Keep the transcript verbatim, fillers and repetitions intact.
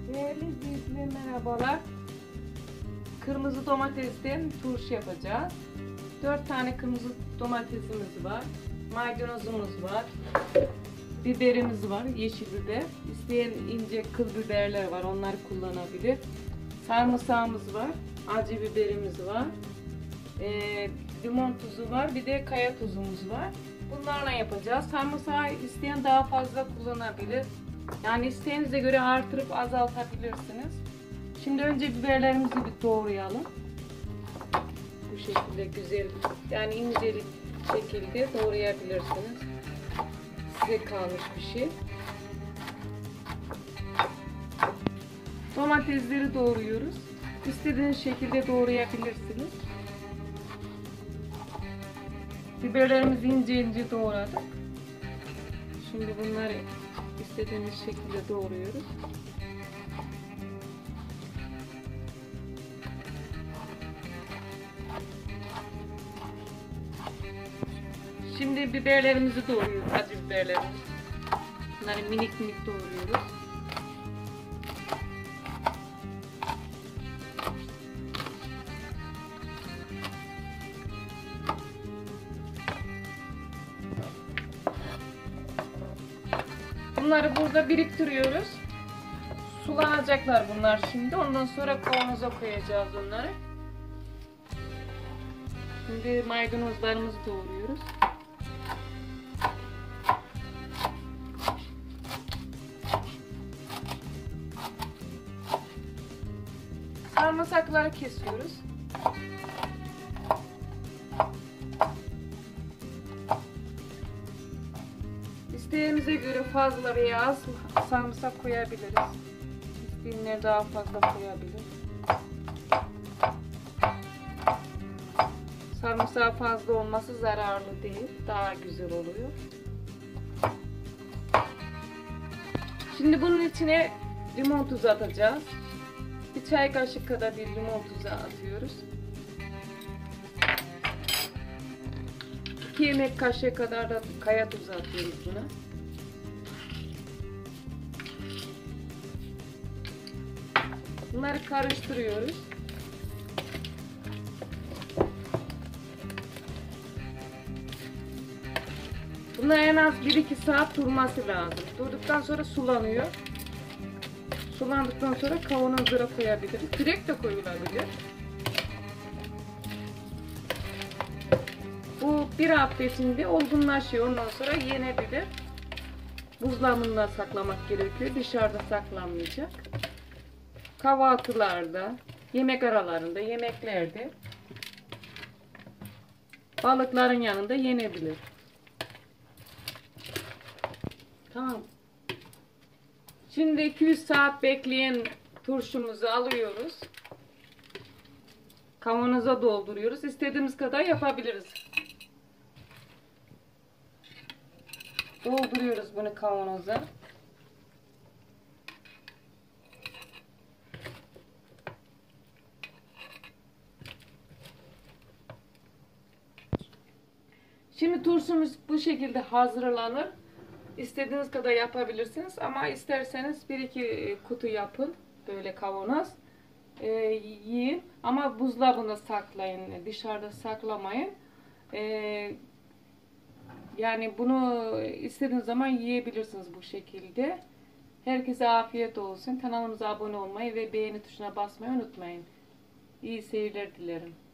Değerli izleyiciler merhabalar. Kırmızı domatesten turşu yapacağız. dört tane kırmızı domatesimiz var. Maydanozumuz var. Biberimiz var. Yeşil biber. İsteyen ince kıl biberler var. Onları kullanabilir. Sarımsağımız var. Acı biberimiz var. E, limon tuzu var. Bir de kaya tuzumuz var. Bunlarla yapacağız. Sarımsağı isteyen daha fazla kullanabilir. Yani isteğinize göre artırıp azaltabilirsiniz. Şimdi önce biberlerimizi bir doğrayalım. Bu şekilde güzel, yani incelik şekilde doğrayabilirsiniz. Size kalmış bir şey. Domatesleri doğruyoruz. İstediğiniz şekilde doğrayabilirsiniz. Biberlerimizi ince ince doğradık. Şimdi bunları istediğimiz şekilde doğruyoruz. Şimdi biberlerimizi doğruyoruz, acı biberlerimizi. Bunları minik minik doğruyoruz. Bunları burada biriktiriyoruz. Sulanacaklar bunlar şimdi. Ondan sonra kavanoza koyacağız onları. Şimdi maydanozlarımızı doğruyoruz. Sarımsakları kesiyoruz. İsteğimize göre fazla veya az sarımsak koyabiliriz. İsteyenler daha fazla koyabilir. Sarımsağı fazla olması zararlı değil. Daha güzel oluyor. Şimdi bunun içine limon tuzu atacağız. Bir çay kaşığı kadar bir limon tuzu atıyoruz. iki yemek kaşığı kadar da kaya tuzu atıyoruz buna. Bunları karıştırıyoruz. Bunlar en az bir iki saat durması lazım. Durduktan sonra sulanıyor. Sulandıktan sonra kavanozlara koyabiliriz. Direkt de koyulabilir. Bu bir hafta içinde olgunlaşıyor. Ondan sonra yenebilir. Buzdolabında saklamak gerekiyor. Dışarıda saklanmayacak. Kahvaltılarda, yemek aralarında, yemeklerde, balıkların yanında yenebilir. Tamam. Şimdi iki yüz saat bekleyen turşumuzu alıyoruz. Kavanoza dolduruyoruz. İstediğimiz kadar yapabiliriz. Dolduruyoruz bunu kavanoza. Şimdi turşumuz bu şekilde hazırlanır. İstediğiniz kadar yapabilirsiniz ama isterseniz bir iki kutu yapın, böyle kavanoz e, yiyin ama buzdolabında saklayın, dışarıda saklamayın. E, yani bunu istediğiniz zaman yiyebilirsiniz bu şekilde. Herkese afiyet olsun. Kanalımıza abone olmayı ve beğeni tuşuna basmayı unutmayın. İyi seyirler dilerim.